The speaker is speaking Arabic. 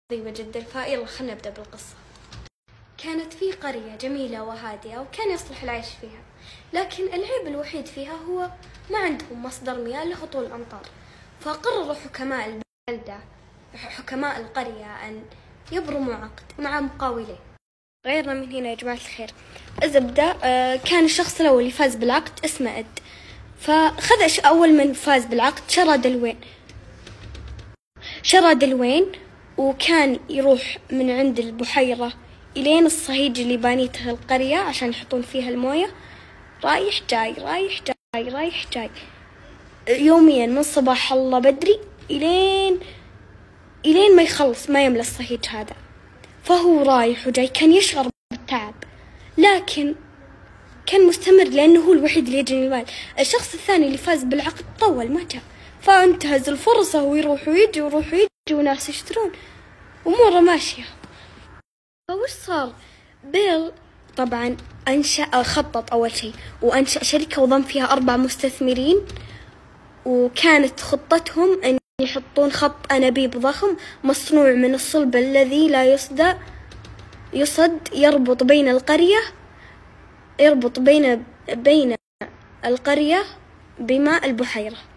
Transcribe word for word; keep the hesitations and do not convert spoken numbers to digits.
عظيمة جدا. فيلا خلنا نبدأ بالقصة. كانت في قرية جميلة وهادئة وكان يصلح العيش فيها، لكن العيب الوحيد فيها هو ما عندهم مصدر مياه له طول الأمطار. فقرروا حكماء البلدة حكماء القرية أن يبرموا عقد مع مقاولين. غيرنا من هنا يا جماعة الخير. الزبدة كان الشخص الأول اللي فاز بالعقد اسمه إد. فخذ أول من فاز بالعقد شرى دلوين شرى دلوين وكان يروح من عند البحيرة إلين الصهيج اللي بانيته القرية عشان يحطون فيها الموية، رايح جاي رايح جاي رايح جاي يوميا من صباح الله بدري إلين إلين ما يخلص ما يملى الصهيج هذا. فهو رايح وجاي كان يشعر بالتعب، لكن كان مستمر لأنه هو الوحيد اللي يجني المال. الشخص الثاني اللي فاز بالعقد طول ما جاء، فانتهز الفرصة ويروح ويجي ويروح ويجي وناس يشترون أموره ماشية. فوش صار؟ بيل طبعا أنشأ خطط أول شيء وأنشأ شركة وضم فيها أربع مستثمرين، وكانت خطتهم أن يحطون خط أنابيب ضخم مصنوع من الصلب الذي لا يصدى يصد يربط بين القرية يربط بين بين القرية بماء البحيرة.